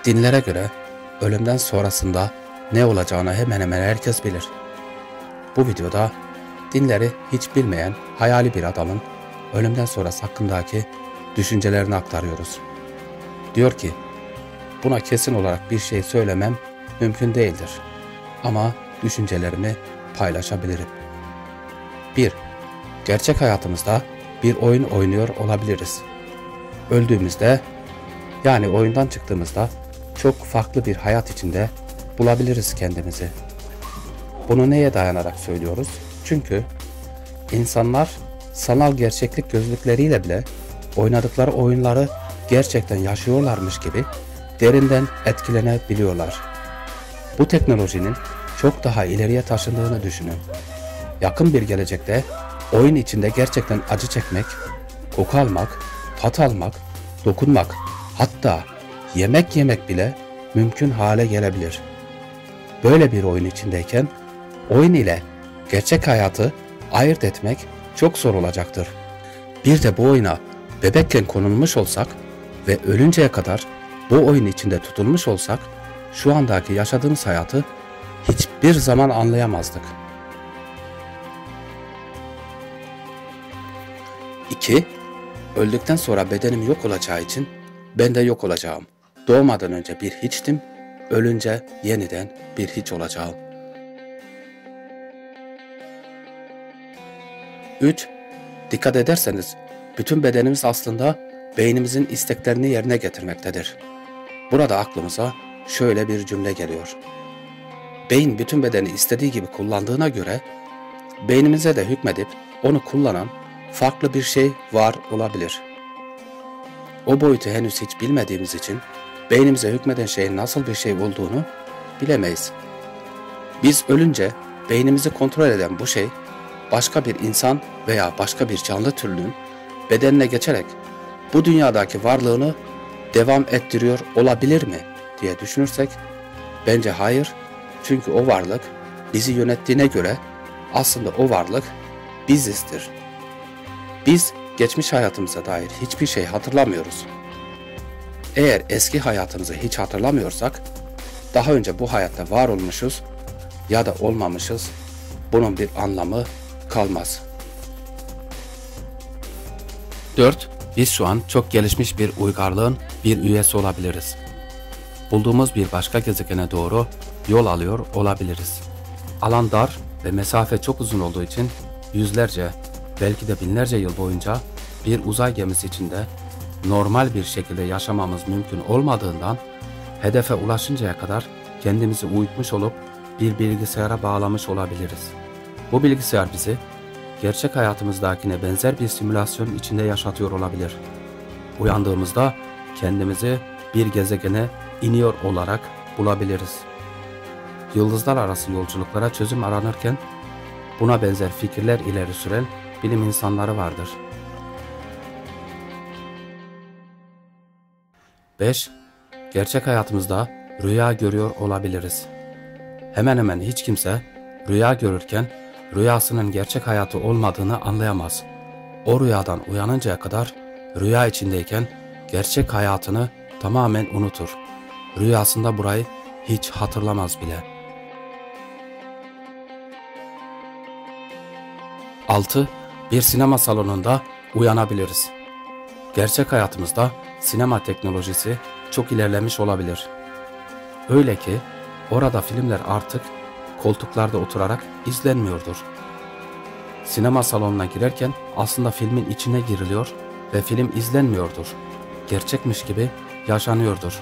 Dinlere göre ölümden sonrasında ne olacağını hemen hemen herkes bilir. Bu videoda dinleri hiç bilmeyen hayali bir adamın ölümden sonrası hakkındaki düşüncelerini aktarıyoruz. Diyor ki, buna kesin olarak bir şey söylemem mümkün değildir ama düşüncelerimi paylaşabilirim. 1. Gerçek hayatımızda bir oyun oynuyor olabiliriz. Öldüğümüzde, yani oyundan çıktığımızda çok farklı bir hayat içinde bulabiliriz kendimizi. Bunu neye dayanarak söylüyoruz? Çünkü insanlar sanal gerçeklik gözlükleriyle bile oynadıkları oyunları gerçekten yaşıyorlarmış gibi derinden etkilenebiliyorlar. Bu teknolojinin çok daha ileriye taşındığını düşünün. Yakın bir gelecekte oyun içinde gerçekten acı çekmek, koku almak, tat almak, dokunmak, hatta yemek yemek bile mümkün hale gelebilir. Böyle bir oyun içindeyken oyun ile gerçek hayatı ayırt etmek çok zor olacaktır. Bir de bu oyuna bebekken konulmuş olsak ve ölünceye kadar bu oyun içinde tutulmuş olsak şu andaki yaşadığımız hayatı hiçbir zaman anlayamazdık. 2. Öldükten sonra bedenim yok olacağı için ben de yok olacağım. Doğmadan önce bir hiçtim, ölünce yeniden bir hiç olacağım. 3. Dikkat ederseniz bütün bedenimiz aslında beynimizin isteklerini yerine getirmektedir. Burada aklımıza şöyle bir cümle geliyor. Beyin bütün bedeni istediği gibi kullandığına göre beynimize de hükmedip onu kullanan farklı bir şey var olabilir. O boyutu henüz hiç bilmediğimiz için beynimize hükmeden şeyin nasıl bir şey olduğunu bilemeyiz. Biz ölünce beynimizi kontrol eden bu şey başka bir insan veya başka bir canlı türünün bedenine geçerek bu dünyadaki varlığını devam ettiriyor olabilir mi diye düşünürsek bence hayır, çünkü o varlık bizi yönettiğine göre aslında o varlık bizizdir. Biz geçmiş hayatımıza dair hiçbir şey hatırlamıyoruz. Eğer eski hayatımızı hiç hatırlamıyorsak daha önce bu hayatta var olmuşuz ya da olmamışız, bunun bir anlamı kalmaz. 4. Biz şu an çok gelişmiş bir uygarlığın bir üyesi olabiliriz. Bulduğumuz bir başka gezegene doğru yol alıyor olabiliriz. Alan dar ve mesafe çok uzun olduğu için yüzlerce, belki de binlerce yıl boyunca bir uzay gemisi içinde normal bir şekilde yaşamamız mümkün olmadığından hedefe ulaşıncaya kadar kendimizi uyutmuş olup bir bilgisayara bağlamış olabiliriz. Bu bilgisayar bizi gerçek hayatımızdakine benzer bir simülasyon içinde yaşatıyor olabilir. Uyandığımızda kendimizi bir gezegene iniyor olarak bulabiliriz. Yıldızlar arası yolculuklara çözüm aranırken buna benzer fikirler ileri süren bilim insanları vardır. 5. Gerçek hayatımızda rüya görüyor olabiliriz. Hemen hemen hiç kimse rüya görürken rüyasının gerçek hayatı olmadığını anlayamaz. O rüyadan uyanıncaya kadar rüya içindeyken gerçek hayatını tamamen unutur. Rüyasında burayı hiç hatırlamaz bile. 6. Bir sinema salonunda uyanabiliriz. Gerçek hayatımızda sinema teknolojisi çok ilerlemiş olabilir. Öyle ki orada filmler artık koltuklarda oturarak izlenmiyordur. Sinema salonuna girerken aslında filmin içine giriliyor ve film izlenmiyordur. Gerçekmiş gibi yaşanıyordur.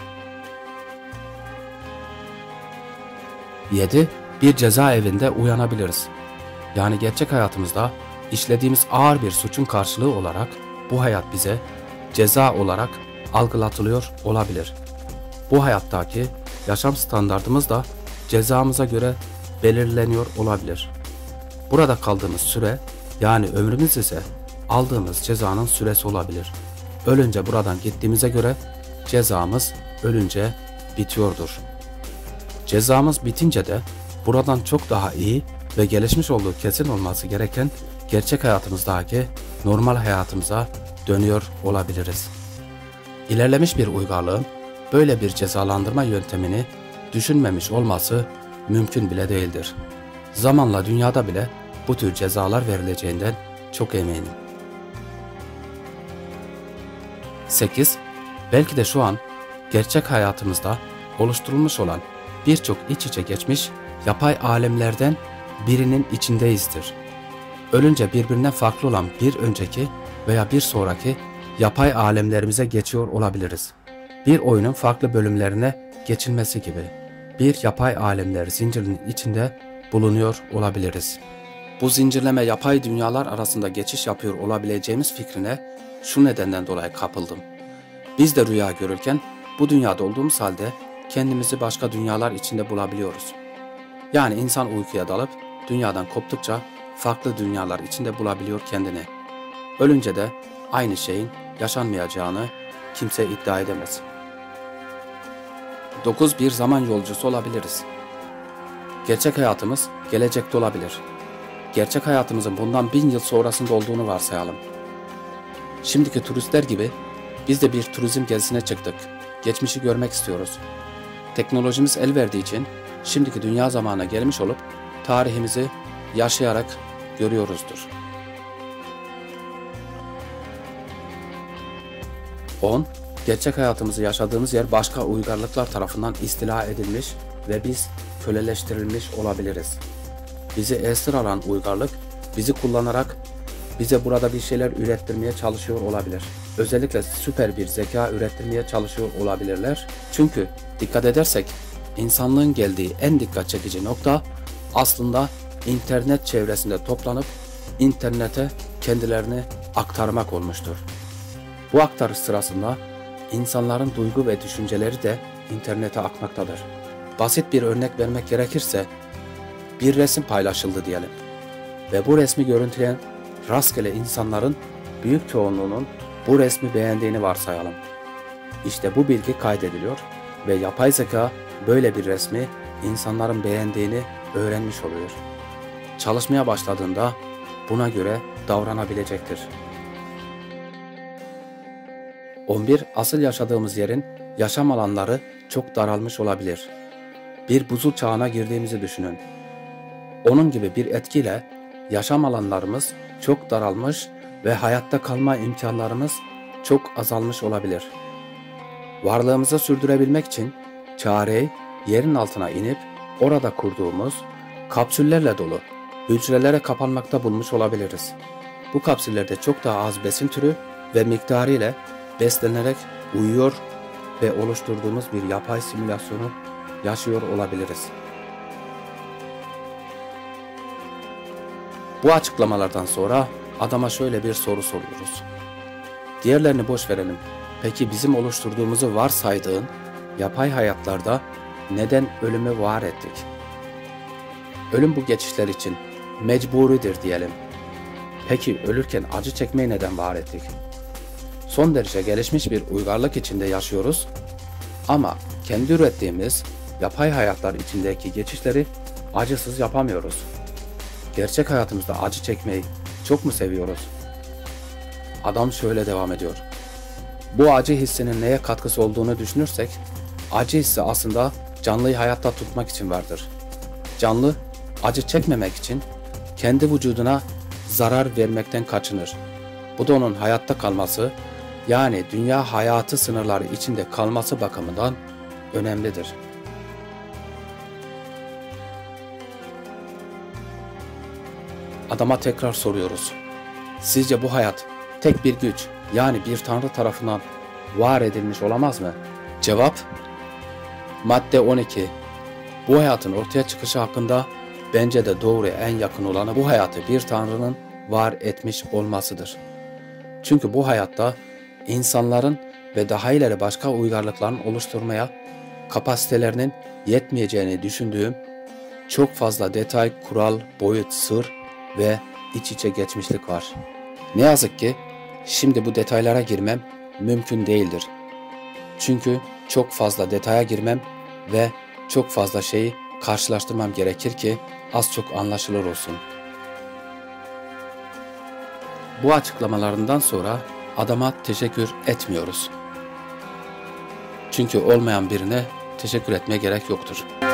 7. Bir cezaevinde uyanabiliriz. Yani gerçek hayatımızda işlediğimiz ağır bir suçun karşılığı olarak bu hayat bize ceza olarak algılatılıyor olabilir. Bu hayattaki yaşam standardımız da cezamıza göre belirleniyor olabilir. Burada kaldığımız süre, yani ömrümüz ise aldığımız cezanın süresi olabilir. Ölünce buradan gittiğimize göre cezamız ölünce bitiyordur. Cezamız bitince de buradan çok daha iyi ve gelişmiş olduğu kesin olması gereken gerçek hayatımızdaki normal hayatımıza dönüyor olabiliriz. İlerlemiş bir uygarlığın böyle bir cezalandırma yöntemini düşünmemiş olması mümkün bile değildir. Zamanla dünyada bile bu tür cezalar verileceğinden çok eminim. 8. Belki de şu an gerçek hayatımızda oluşturulmuş olan birçok iç içe geçmiş yapay alemlerden birinin içindeyizdir. Ölünce birbirinden farklı olan bir önceki veya bir sonraki yapay alemlerimize geçiyor olabiliriz. Bir oyunun farklı bölümlerine geçilmesi gibi bir yapay alemler zincirinin içinde bulunuyor olabiliriz. Bu zincirleme yapay dünyalar arasında geçiş yapıyor olabileceğimiz fikrine şu nedenden dolayı kapıldım. Biz de rüya görürken bu dünyada olduğumuz halde kendimizi başka dünyalar içinde bulabiliyoruz. Yani insan uykuya dalıp dünyadan koptukça farklı dünyalar içinde bulabiliyor kendini. Ölünce de aynı şeyin yaşanmayacağını kimse iddia edemez. 9. Bir zaman yolcusu olabiliriz. Gerçek hayatımız gelecekte olabilir. Gerçek hayatımızın bundan 1000 yıl sonrasında olduğunu varsayalım. Şimdiki turistler gibi biz de bir turizm gezisine çıktık. Geçmişi görmek istiyoruz. Teknolojimiz el verdiği için şimdiki dünya zamanına gelmiş olup tarihimizi yaşayarak görüyoruzdur. 10. Gerçek hayatımızı yaşadığımız yer başka uygarlıklar tarafından istila edilmiş ve biz köleleştirilmiş olabiliriz. Bizi esir alan uygarlık bizi kullanarak bize burada bir şeyler ürettirmeye çalışıyor olabilir. Özellikle süper bir zeka ürettirmeye çalışıyor olabilirler. Çünkü dikkat edersek insanlığın geldiği en dikkat çekici nokta aslında internet çevresinde toplanıp internete kendilerini aktarmak olmuştur. Bu aktarış sırasında insanların duygu ve düşünceleri de internete akmaktadır. Basit bir örnek vermek gerekirse bir resim paylaşıldı diyelim ve bu resmi görüntüleyen rastgele insanların büyük çoğunluğunun bu resmi beğendiğini varsayalım. İşte bu bilgi kaydediliyor ve yapay zeka böyle bir resmi insanların beğendiğini öğrenmiş oluyor. Çalışmaya başladığında buna göre davranabilecektir. 11. Asıl yaşadığımız yerin yaşam alanları çok daralmış olabilir. Bir buzul çağına girdiğimizi düşünün. Onun gibi bir etkiyle yaşam alanlarımız çok daralmış ve hayatta kalma imkanlarımız çok azalmış olabilir. Varlığımızı sürdürebilmek için çareyi yerin altına inip orada kurduğumuz kapsüllerle dolu hücrelere kapanmakta bulmuş olabiliriz. Bu kapsüllerde çok daha az besin türü ve miktarı ile beslenerek uyuyor ve oluşturduğumuz bir yapay simülasyonu yaşıyor olabiliriz. Bu açıklamalardan sonra adama şöyle bir soru soruyoruz. Diğerlerini boş verelim. Peki bizim oluşturduğumuzu varsaydığın yapay hayatlarda neden ölümü var ettik? Ölüm bu geçişler için mecburidir diyelim. Peki ölürken acı çekmeyi neden var ettik? Son derece gelişmiş bir uygarlık içinde yaşıyoruz ama kendi ürettiğimiz yapay hayatlar içindeki geçişleri acısız yapamıyoruz. Gerçek hayatımızda acı çekmeyi çok mu seviyoruz? Adam şöyle devam ediyor. Bu acı hissinin neye katkısı olduğunu düşünürsek, acı hissi aslında canlıyı hayatta tutmak için vardır. Canlı, acı çekmemek için kendi vücuduna zarar vermekten kaçınır. Bu da onun hayatta kalması, yani dünya hayatı sınırları içinde kalması bakımından önemlidir. Adama tekrar soruyoruz. Sizce bu hayat tek bir güç, yani bir tanrı tarafından var edilmiş olamaz mı? Cevap, madde 12. Bu hayatın ortaya çıkışı hakkında bence de doğruya en yakın olanı bu hayatı bir tanrının var etmiş olmasıdır. Çünkü bu hayatta insanların ve daha ileri başka uygarlıkların oluşturmaya kapasitelerinin yetmeyeceğini düşündüğüm çok fazla detay, kural, boyut, sır ve iç içe geçmişlik var. Ne yazık ki şimdi bu detaylara girmem mümkün değildir. Çünkü çok fazla detaya girmem ve çok fazla şeyi karşılaştırmam gerekir ki az çok anlaşılır olsun. Bu açıklamalarından sonra adama teşekkür etmiyoruz. Çünkü olmayan birine teşekkür etmeye gerek yoktur.